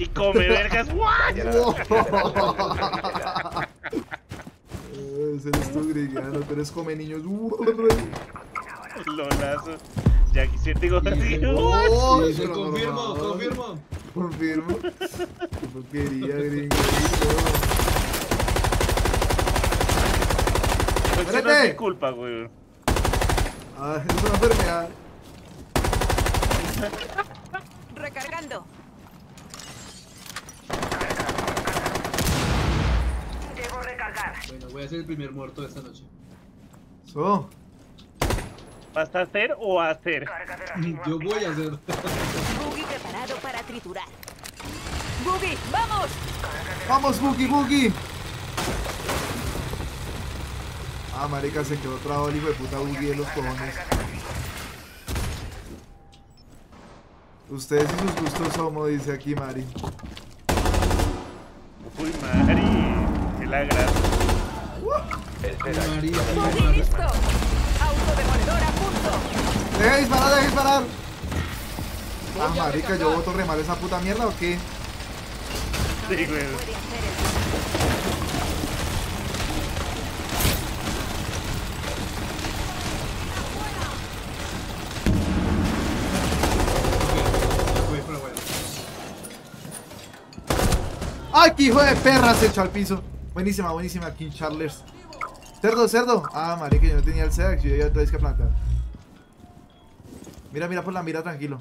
Y come vergas. ¡What! Ese eres tú, Grigano. Tú eres come niños. Lolazo. Ya quisiera digo así. Oh, Sí, confirmo. Confirmo. No quería, gringo. Pues eso no es mi culpa, güey. Ah, es una enfermedad. Recargando. Debo recargar. Bueno, voy a ser el primer muerto de esta noche. So. ¿Vas a hacer o a hacer? Yo voy a hacer. Boogie preparado para triturar. Boogie, vamos. Vamos, Boogie, Boogie. Ah, marica, se quedó trabado el hijo de puta Boogie de los cojones. Ustedes y sus gustos somos, dice aquí Mari. Uy, Mari. Qué la gracia. Boogie listo. Autodemoledor a punto. ¡Deja de disparar, deja de disparar! Ah, marica, ¿yo voto re mal esa puta mierda o qué? Sí, güey. Puede hacer el... Voy por afuera. ¡Ay, qué hijo de perra! Se echó al piso. Buenísima, buenísima aquí, Charles. Cerdo, cerdo. Ah, marica, yo no tenía el sedax, yo ya otra vez que plantar. Mira, mira por la mira, tranquilo.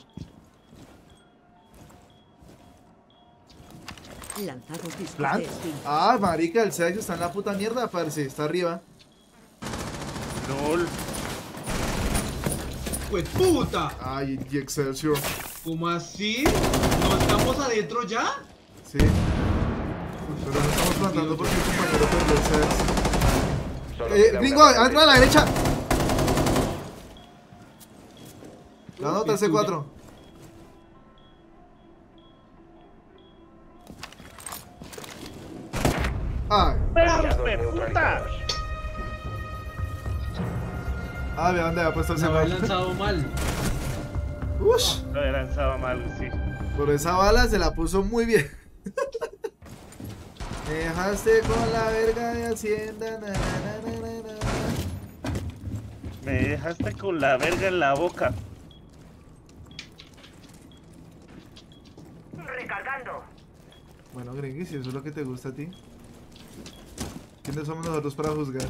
Lanzado disco ¿Plant? de espíritu. Ah, marica, el sedax está en la puta mierda, parce. Está arriba. LOL. ¡Pues puta! Ay, y Excelsior. ¿Cómo así? ¿No estamos adentro ya? Sí. Pero no estamos plantando porque el compañero perdió el sedax. Gringo, entra a la derecha. La nota C4. Ay. ¡Perro, puta! Ah, ¿de dónde había puesto el Se había C4? lanzado mal. Ush. Lo he lanzado mal, sí. Por esa bala se la puso muy bien. Me dejaste con la verga de Hacienda. Na, na, na, na, na. Me dejaste con la verga en la boca. Recargando. Bueno, Gringy, si eso es lo que te gusta a ti. ¿Quiénes somos nosotros para juzgar?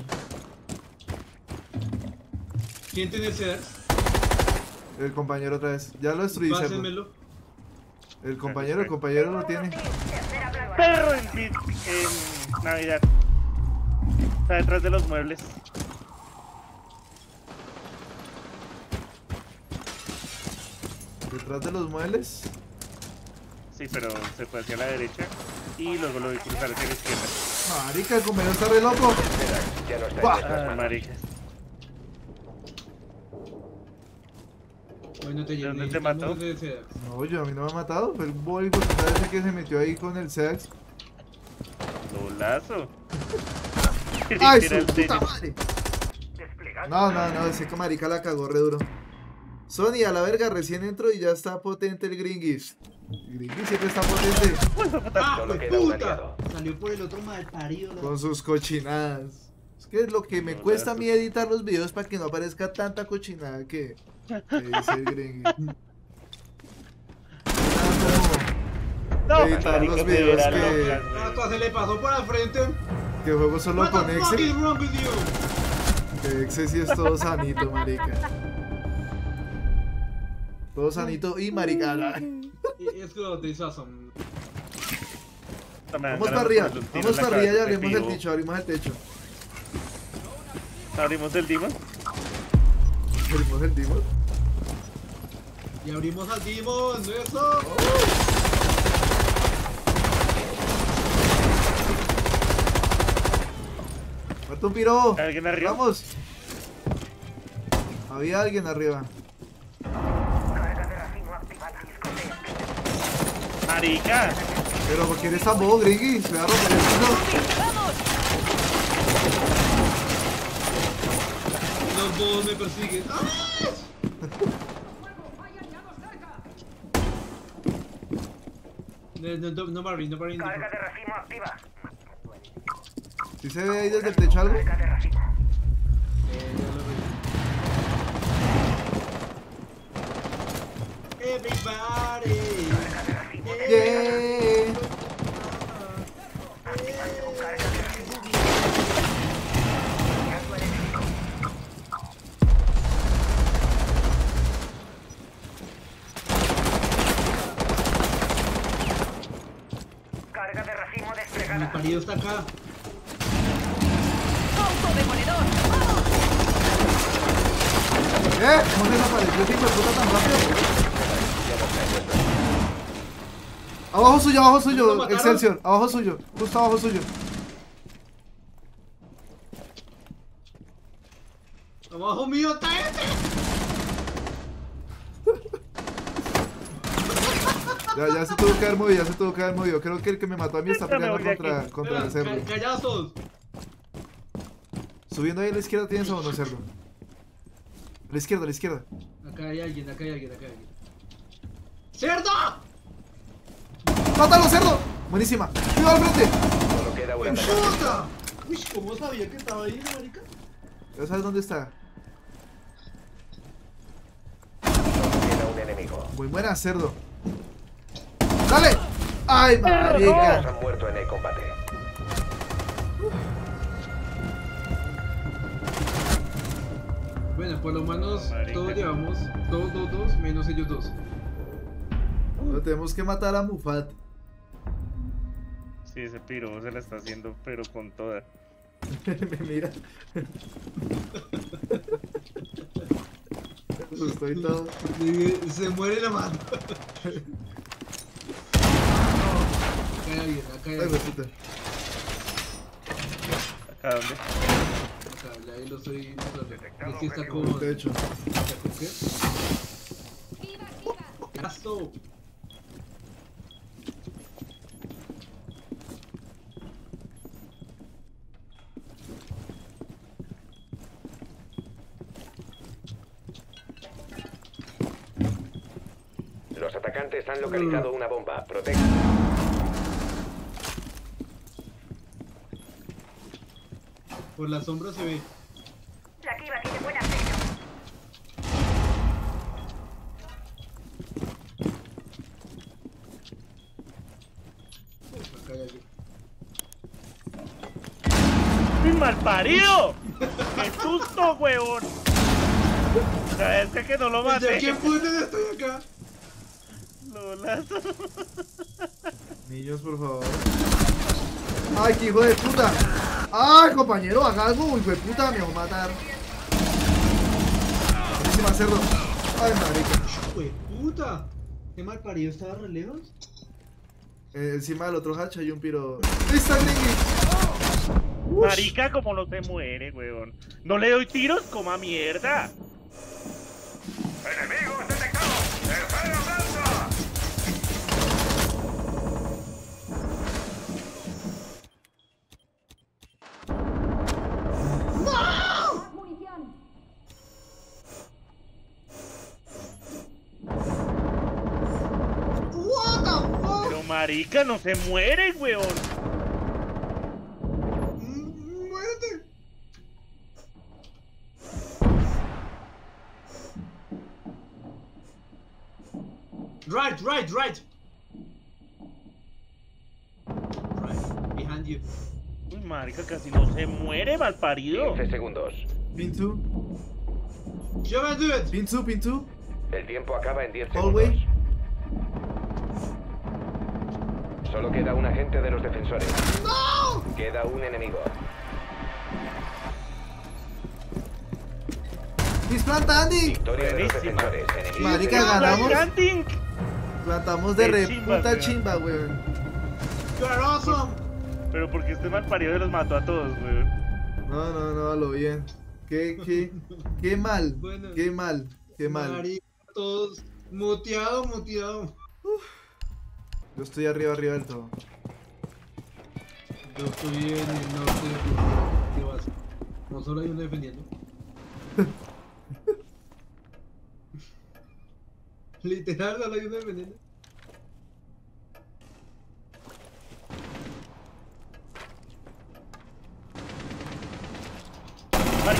¿Quién tiene el sedax? El compañero otra vez. Ya lo destruí, cerdo. Pásenmelo. El compañero lo tiene. Perro en Navidad. Está detrás de los muebles. Detrás de los muebles. Sí, pero se fue hacia la derecha. Y luego lo vi cruzar hacia la izquierda. Marica, el compañero está re loco. Ah, maricas. Bueno, te dónde llené. te mató? El sedax. No, yo a mí no me ha matado. Fue el boy ese que se metió ahí con el sedax. Lolazo. ¡Ay, Era el su puta tenis. madre! No, ese que marica la cagó re duro. Sony, a la verga, recién entro y ya está potente el Gringis. El Gringis siempre está potente. ¡Ah, pues puta! Salió por el otro mal parido. Con sus cochinadas. Es que lo que me cuesta a mí editar los videos para que no aparezca tanta cochinada que dice el Gringis. No, Editar marica, los me videos verá que- loca, güey. Hasta se le pasó por al frente. Que juego solo What con the fuck is Exe. wrong with you? Que Exe sí es todo sanito, marica. Todo sanito y marica. Es que lo utilizo son. Vamos para arriba, vamos para arriba y abrimos el techo, abrimos el techo. Abrimos el demon. Abrimos el demon. Y abrimos al Demon, eso. Muerto un piro. ¿Alguien arriba? Vamos. Había alguien arriba. Marica. Pero ¿por qué eres tan bobo, Gringy? Se va a romper el piso. ¡Vamos! Los bobos me persiguen. ¡Ah! No Marvin. Carga de racimo activa. ¿Sí se ve ahí desde el techo algo? Carga de racimo. Everybody. Carga de racimo. Yeah. Activando carga de racimo. Enviando al enemigo. Carga de racimo Mi desplegada. parido está acá. Autodemoledor. ¿Cómo desapareció ese hijo de puta tan rápido? Abajo ¿Lo suyo, mataron? Excelsior, abajo suyo, justo abajo suyo. Abajo mío está este. Ya se tuvo que haber movido, Creo que el que me mató a mí está peleando contra el cerdo. Callados todos. Subiendo ahí a la izquierda tienes a uno, cerdo. A la izquierda. Acá hay alguien. ¡Cerdo! ¡Mátalo, cerdo! Buenísima. ¡Cuidado al frente! Solo queda un atacante. ¡Puta! Uy, ¿cómo sabía que estaba ahí, marica? ¿Ya sabes dónde está? Solo queda un enemigo. Muy buena, cerdo. ¡Dale! ¡Ay, Todos marica! han muerto en el combate. Bueno, por lo menos Marica. todos llevamos 2 menos ellos 2. No, tenemos que matar a Mufat. Sí, ese piro se la está haciendo, pero con toda. Me mira. Me asustó y todo. Se muere la mano. Acá hay alguien. Ay, güey, puta. ¿Acá dónde? Acá, ahí lo estoy mostrando. Es que está con... De hecho. ¿Está con qué? ¡Gasto! Los atacantes han localizado una bomba. Protege. Por la sombra se ve. La Kiva tiene buen aspecto. Acá hay alguien. ¡Mi malparido! ¡Qué susto, huevón! ¿Sabes que no lo ¿Desde maté? qué punto estoy acá? Lolazo. Niños, por favor. ¡Ay, qué hijo de puta! ¡Ay, compañero! Haga algo, hijo de puta, me va a matar. Buenísima, cerdo. ¡Ay, marica! ¡Jue puta! ¿Qué mal parido estaba re lejos? Encima del otro hatch hay un piro. ¡Ahí está Gringy! Marica, como no se muere, huevón. No le doy tiros, coma mierda. ¡Enemigos detectados! ¡Tercero lanza! What the fuck? Pero marica, no se muere, huevón. ¡Muérete! Right. Right, behind you. Uy, marica, casi no se muere, malparido. 15 segundos. Pin 2. Yo me do it. Pin 2. El tiempo acaba en 10 Hallway. segundos. Solo queda un agente de los defensores. ¡No! Queda un enemigo. ¡Mis plantandi! Victoria de los Buenísima. defensores. Enemigo. Marica, ganamos. Planting. Plantamos de Qué re chimba, puta weón. chimba, weón. You are awesome. Pero porque este malparido los mató a todos, weón. No, a lo bien. Qué mal. Bueno. Qué mal. Marica, todos muteado. Yo estoy arriba del todo. Yo estoy en el norte. ¿Qué vas? No solo hay uno defendiendo. Literal, solo hay uno defendiendo.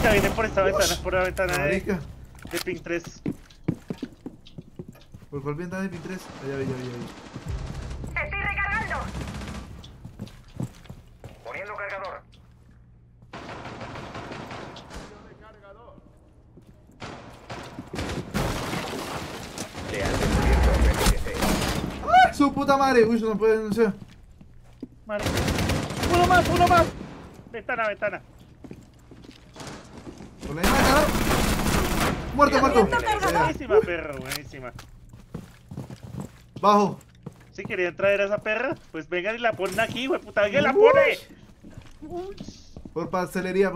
Marica, viene por esta ventana, por la ventana Marica. de Pink 3. ¿Por cuál ventana de Pin 3? Allá vi. ¡Estoy recargando! Poniendo cargador. Le han descubierto PPC. ¡Ay, su puta madre! Uy, no puede, no sé. Marica. Uno más. Ventana. Por la misma cara. Muerto. Buenísima, perro, buenísima. Bajo. Si querían traer a esa perra, pues vengan y la ponen aquí, güey, puta, ¿quién la pone? Uy. Por pastelería.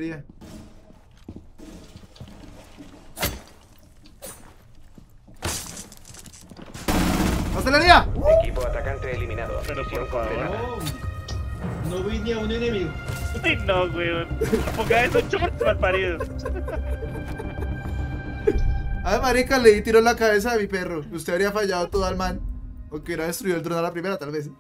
¡Pastelería! Equipo atacante eliminado. Pero Misión por favor. completada. No vi ni a un enemigo. Uy, no, güey. Ponga esos shorts malparidos. Ay, marica, le di tiro en la cabeza de mi perro. Usted habría fallado todo al man. O que hubiera destruido el dron a la primera, tal vez.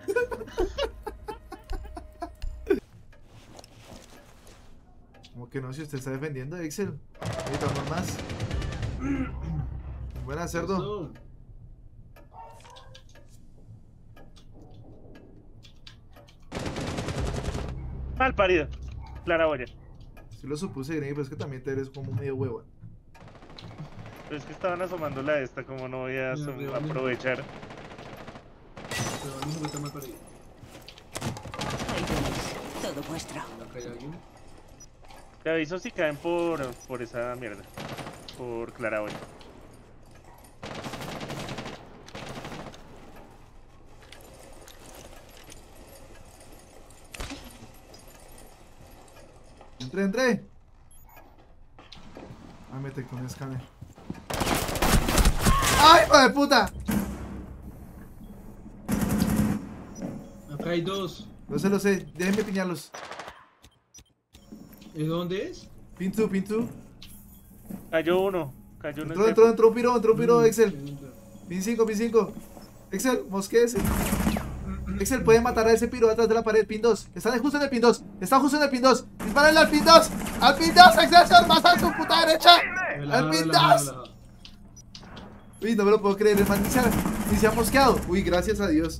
Como que no, si usted está defendiendo, Excel. Necesitamos más. Buena, cerdo. Eso. Malparido. Claraboya. Sí lo supuse, Greg, pero es que también te eres como medio huevo. Pero es que estaban asomando la de esta, como no voy a aprovechar. Pero a mí me está mal para ir. Ahí tenéis. Todo vuestro. ¿Acá hay alguien? Te aviso si caen por esa mierda. Por Claraboya. Entré. Ah, mete con escáner. ¡Ay, hijo de puta! Acá hay dos. Lo sé. Déjenme piñarlos. ¿Y dónde es? Pin 2. Cayó uno. Entró un piro, Excel. Pin 5. Excel, mosquéese. Excel, puede matar a ese piro atrás de la pared. Pin 2. Están justo en el pin 2. Dispárenle al pin 2. Al pin 2, Excel, más a su puta derecha. Al pin 2. Uy, no me lo puedo creer, el man ni se ha mosqueado. Uy, gracias a Dios.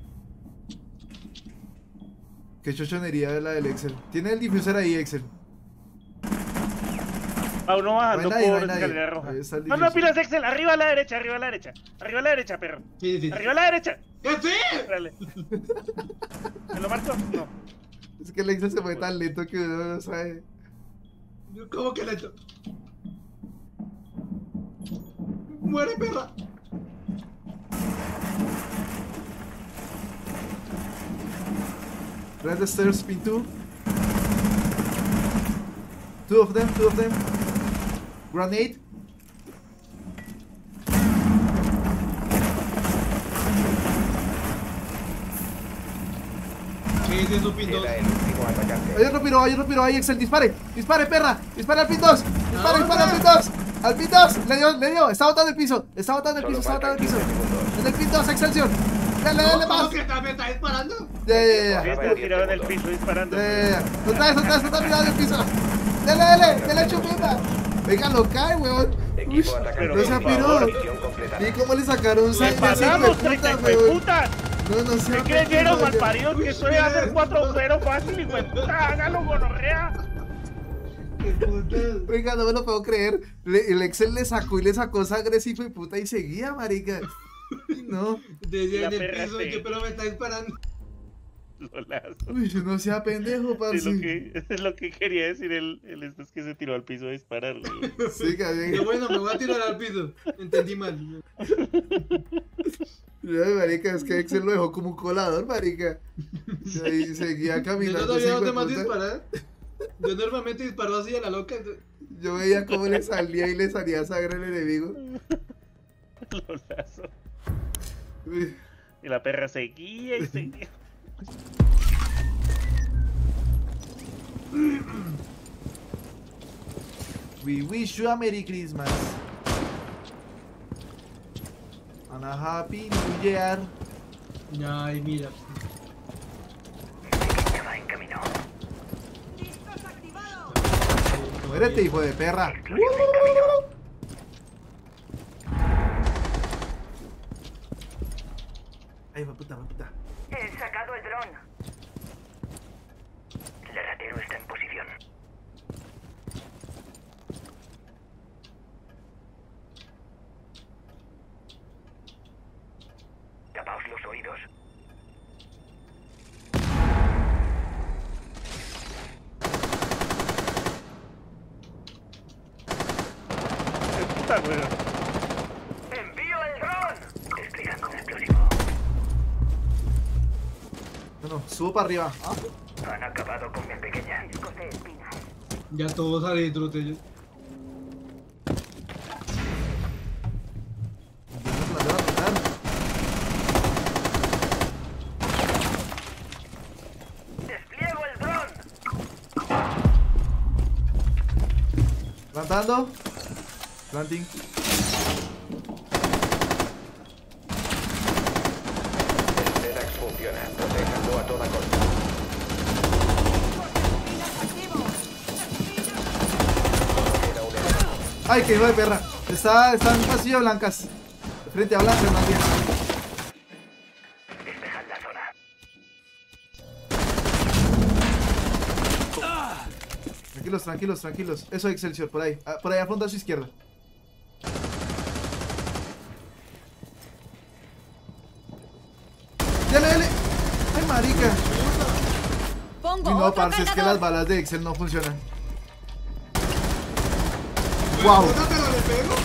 Qué chochonería de la del Excel. Tiene el diffuser ahí, Excel. A uno bajando No hay nadie, por no hay nadie. escalera roja. Ahí está el No, diffuser. pilas, Excel, arriba a la derecha, perro. Sí. Arriba a la derecha. ¿Qué sí? Dale. ¿Me lo marco? No. Es que el Excel se fue tan lento que uno no sabe. ¿Cómo que lento? ¡Muere, perra! Red the stairs, pin 2. Two of them. Grenade. ¿Qué es eso, Pin 2? Queda el último atacante. Hay otro piro, ahí Excel, dispare, perra, dispare al pin 2, dispare al pin 2, le dio, está botando el piso, Solo faltan 15 segundos. en el pin 2, Excelsión, dale ¿Cómo más, que me está disparando? ya, Sí, está tirado en el piso disparando. otra vez, está tirado en el piso, dale, chupeta, venga, lo cae, weón, Equipo atacante no se eliminado. apiró, Misión completada. y cómo le sacaron ¡Le sangre a ese pasamos, hijo de 30 puta, weón, putas! no se ¿Qué creyeron, malparidos? Que eso iba a hacer 4-0 fácil, hijo de puta, hágalo, gonorrea. Venga, no me lo puedo creer. El Excel le sacó sangre ese hijo de puta y seguía, marica. No. Desde La en el perra piso, sí. yo pero me está disparando. Lolazo. Uy, no sea pendejo, parce. Es lo que quería decir el es que se tiró al piso a disparar, güey. Sí, cabrón. Qué bueno, me voy a tirar al piso. Entendí mal. Ay, marica, es que Excel lo dejó como un colador, marica. Y ahí seguía Yo caminando. no sabía ese dónde hijo de más puta. disparar. Yo normalmente disparo así a la loca. Yo veía cómo le salía y le salía sangre al enemigo. Lolazo. Uy. Y la perra seguía y seguía. We wish you a Merry Christmas. And a Happy New Year. Ay, mira. Ya va en camino. ¡Discos activados! Muérete, hijo de perra. Ay, va puta, va puta. He sacado el dron. El ratero está en posición. Tapaos los oídos. ¡Qué puta, weón! ¡Envío el dron! Desplegando un explosivo. Bueno, subo para arriba. Han acabado con mi pequeña. Discos de espinas. Ya todos adentro de ellos. ¡Despliego el dron! Plantando. Planting. El Sedax funciona. Protéjanlo a toda costa. Queda un enemigo. Ay, qué hijo de perra. Está en un pasillo blancas. Frente a blancas, más bien. Despejad la zona. Tranquilos, tranquilos, tranquilos. Eso, Excelsior, por ahí. Ah, por ahí, a fondo a su izquierda. Dale, dale. Ay, marica. Pongo Y no, otro parce, es que cargador. las balas de Excel no funcionan. Wow. Pero le pego.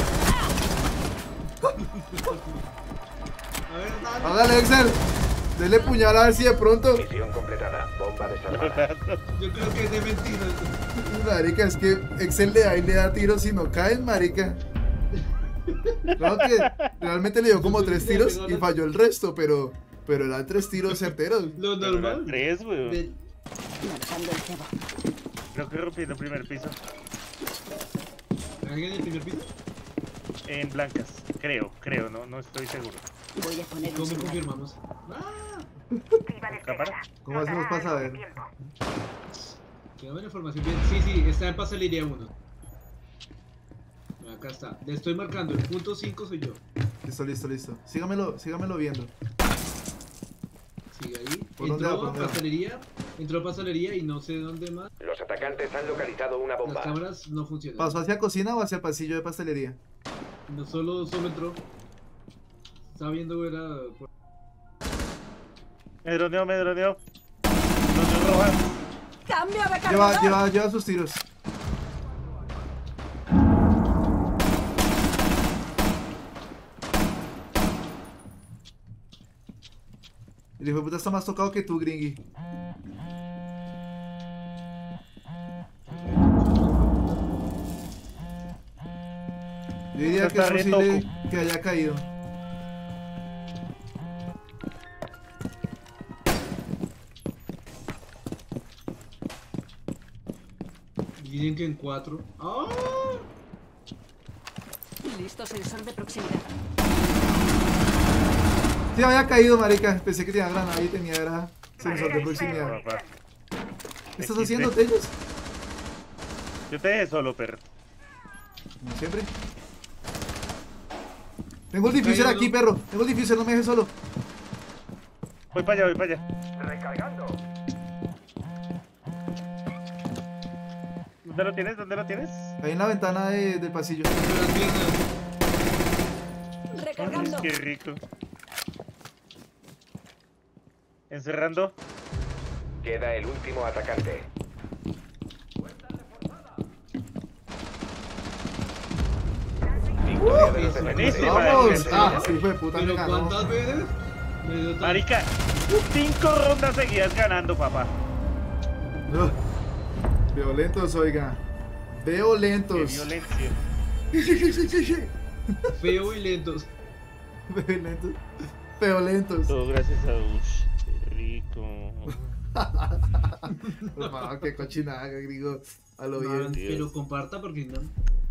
A ver, dale. Hágale, Excel. Dele puñal a ver si de pronto. Misión completada. Bomba desarmada. Yo creo que es de mentira. Marica, es que Excel le da y le da tiros y no caen, marica. Claro que realmente le dio como 3 tiros y falló el resto, pero eran 3 tiros certeros. Lo Pero eran normal. 3, weón. De- Lanzando el cebo. Creo que rompiendo el primer piso. ¿Alguien en el primer piso? En blancas. Creo, no estoy seguro. Voy a poner un ¿Cómo celular. confirmamos? ¡Ah! Viva de ¿Cámara? ¿Cómo hacemos para saber? tiempo. Qué buena información. Bien, sí, está en pastelería 1. Acá está. Le estoy marcando. El punto 5 soy yo. Listo, listo, listo. Sígamelo viendo. Sigue ahí. ¿Por dónde va, por Entró a dónde va? pastelería. Entró a pastelería y no sé dónde más. Los atacantes han localizado una Las bomba. cámaras no funcionan. ¿Pasó hacia cocina o hacia el pasillo de pastelería? No, solo entró. Estaba viendo, era. Me droneo. Droneo roja. Cambio de cargador. Lleva sus tiros. El hijo de puta está más tocado que tú, Gringy. Yo diría que es Está re posible toco. que haya caído. Dicen que en 4. ¡Ah! Listo, sensor de proximidad. Sí, había caído, marica. Pensé que tenía granada y tenía era sensor de proximidad. Papá. ¿Qué estás haciendo, Tellos? Yo te dejé solo, perro. Como siempre. Tengo el diffuser Cayendo. aquí, perro. Tengo el diffuser, no me dejes solo. Voy para allá. Recargando. ¿Dónde lo tienes? Ahí en la ventana del pasillo. Pero las piernas. Recargando. Qué rico. Encerrando. Queda el último atacante. Victoria de los Eso, defensores. buenísima. ¡Vamos! Sí, ¡Ah! Sí, fue de puta, me Pero ganó. ¿cuántas veces? Me dio tan- Marica, 5 rondas seguidas ganando, papá. No. Violentos, oiga. Qué Violentos. violencia. Feo y lentos. Violentos. Violentos. Todo gracias a Ush. Qué rico. Hermano, qué cochinada, gringo. A lo No, bien. pero comparta porque no.